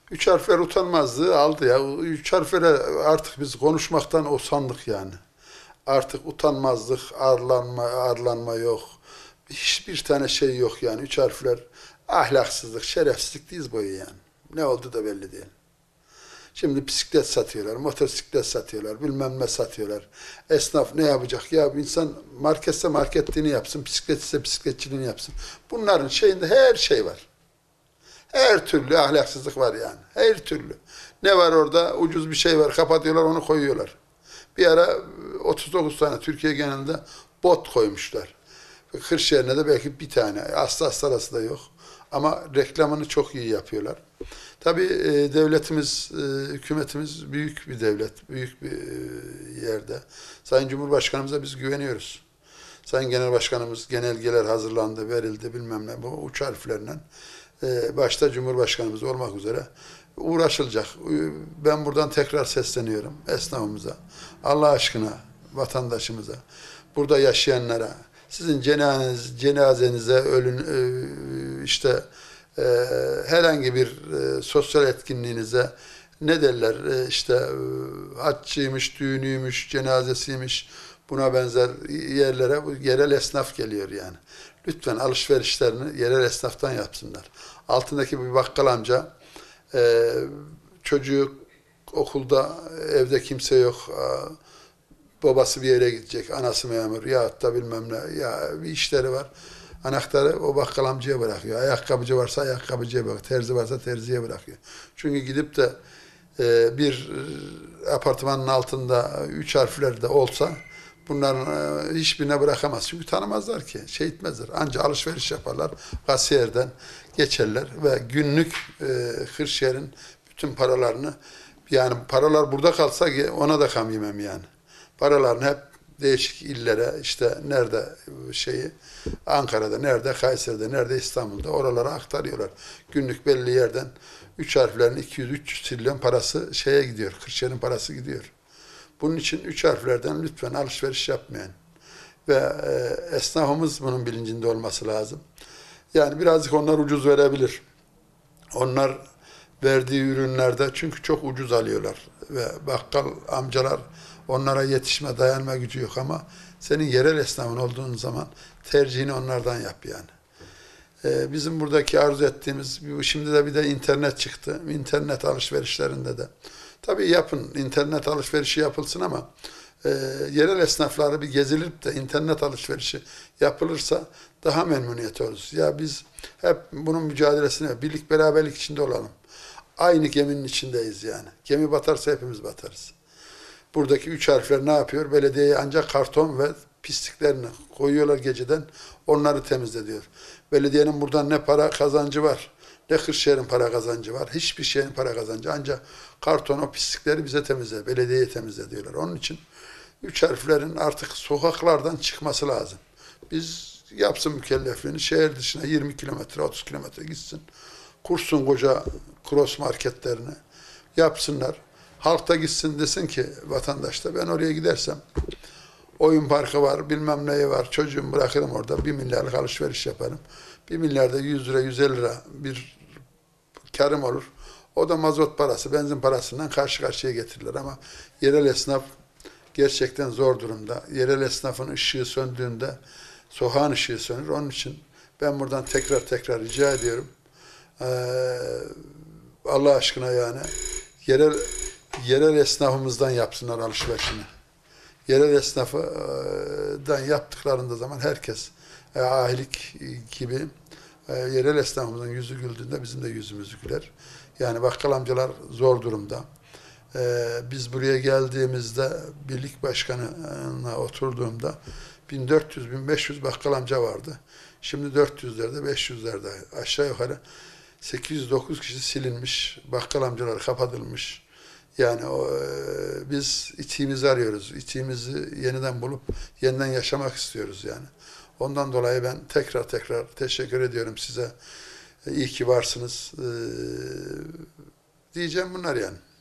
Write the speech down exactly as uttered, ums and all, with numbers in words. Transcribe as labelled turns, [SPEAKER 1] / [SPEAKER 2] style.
[SPEAKER 1] Üç harfler utanmazlığı aldı ya. Üç harflere artık biz konuşmaktan usandık yani. Artık utanmazlık, arlanma, arlanma yok. Hiçbir tane şey yok yani. Üç harfler ahlaksızlık, şerefsizlik diz boyu yani. Ne oldu da belli değil. Şimdi bisiklet satıyorlar, motosiklet satıyorlar, bilmem ne satıyorlar. Esnaf ne yapacak? Ya insan marketse marketliğini yapsın, bisiklet ise bisikletçiliğini yapsın. Bunların şeyinde her şey var. Her türlü ahlaksızlık var yani. Her türlü. Ne var orada? Ucuz bir şey var. Kapatıyorlar, onu koyuyorlar. Bir ara otuz dokuz tane Türkiye genelinde bot koymuşlar. Kırşehir'de de belki bir tane. Aslı astarası da yok. Ama reklamını çok iyi yapıyorlar. Tabii e, devletimiz, e, hükümetimiz büyük bir devlet, büyük bir e, yerde. Sayın Cumhurbaşkanımıza biz güveniyoruz. Sayın Genel Başkanımız genelgeler hazırlandı, verildi bilmem ne bu uç harflerle. E, başta Cumhurbaşkanımız olmak üzere uğraşılacak. Ben buradan tekrar sesleniyorum esnafımıza, Allah aşkına vatandaşımıza, burada yaşayanlara, sizin cenazeniz, cenazenize ölün e, işte e, herhangi bir e, sosyal etkinliğinize ne derler e, işte e, haccıymış, düğünüymüş, cenazesiymiş buna benzer yerlere bu yerel esnaf geliyor yani. Lütfen alışverişlerini yerel esnaftan yapsınlar. Altındaki bir bakkal amca e, çocuğu okulda evde kimse yok. Babası bir yere gidecek, anası memur ya da bilmem ne ya bir işleri var. Anahtarı o bakkal amcaya bırakıyor. Ayakkabıcı varsa ayakkabıcıya bırakıyor. Terzi varsa terziye bırakıyor. Çünkü gidip de e, bir apartmanın altında üç harfler de olsa bunların e, hiçbirine bırakamaz. Çünkü tanımazlar ki. Şey etmezler. Anca alışveriş yaparlar. Kasiyerden geçerler ve günlük e, Kırşehir'in bütün paralarını yani paralar burada kalsa ona da kam yemem yani. Paralarını hep değişik illere işte nerede şeyi Ankara'da, nerede Kayseri'de, nerede İstanbul'da oralara aktarıyorlar. Günlük belli yerden üç harflerin iki yüz üç yüz trilyon parası şeye gidiyor. Kırşehir'in parası gidiyor. Bunun için üç harflerden lütfen alışveriş yapmayın. Ve e, esnafımız bunun bilincinde olması lazım. Yani birazcık onlar ucuz verebilir. Onlar verdiği ürünlerde çünkü çok ucuz alıyorlar. Ve bakkal amcalar onlara yetişme, dayanma gücü yok ama senin yerel esnafın olduğun zaman tercihini onlardan yap yani. Ee, bizim buradaki arzu ettiğimiz, şimdi de bir de internet çıktı. İnternet alışverişlerinde de. Tabii yapın, internet alışverişi yapılsın ama e, yerel esnafları bir gezilip de internet alışverişi yapılırsa daha memnuniyet oluruz. Ya biz hep bunun mücadelesine, birlik beraberlik içinde olalım. Aynı geminin içindeyiz yani. Gemi batarsa hepimiz batarız. Buradaki üç harfler ne yapıyor? Belediyeye ancak karton ve pisliklerini koyuyorlar geceden. Onları temizlediyor. Belediyenin buradan ne para kazancı var, ne Kırşehir'in para kazancı var. Hiçbir şeyin para kazancı. Ancak karton o pislikleri bize temizle, belediyeye temizle diyorlar. Onun için üç harflerin artık sokaklardan çıkması lazım. Biz yapsın mükellefliğini şehir dışına yirmi kilometre, otuz kilometre gitsin. Kursun koca cross marketlerini. Yapsınlar. Halk da gitsin desin ki vatandaş da ben oraya gidersem oyun parkı var, bilmem neyi var, çocuğumu bırakırım orada bir milyarlık alışveriş yaparım. Bir milyarda yüz lira, yüz elli lira bir karım olur. O da mazot parası, benzin parasından karşı karşıya getirirler ama yerel esnaf gerçekten zor durumda. Yerel esnafın ışığı söndüğünde sokağın ışığı sönür. Onun için ben buradan tekrar tekrar rica ediyorum. Ee, Allah aşkına yani yerel yerel esnafımızdan yapsınlar alışverişini. Yerel esnafından yaptıklarında zaman herkes e, ahilik gibi e, yerel esnafımızın yüzü güldüğünde bizim de yüzümüz güler. Yani bakkal amcalar zor durumda. E, biz buraya geldiğimizde birlik başkanına oturduğumda bin dört yüz bin beş yüz bakkal amca vardı. Şimdi dört yüzlerde beş yüzlerde aşağı yukarı sekiz yüz dokuz kişi silinmiş. Bakkal amcalar kapatılmış. Yani o, e, biz itiğimizi arıyoruz. İtiğimizi yeniden bulup yeniden yaşamak istiyoruz yani. Ondan dolayı ben tekrar tekrar teşekkür ediyorum size. İyi ki varsınız. E, diyeceğim bunlar yani.